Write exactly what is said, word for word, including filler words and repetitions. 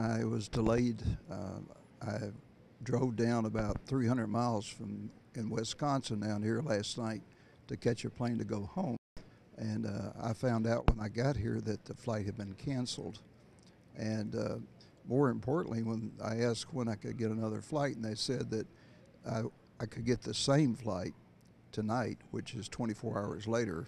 I was delayed. Uh, I drove down about three hundred miles from in Wisconsin down here last night to catch a plane to go home. And uh, I found out when I got here that the flight had been canceled. And uh, more importantly, when I asked when I could get another flight, and they said that I, I could get the same flight tonight, which is twenty-four hours later.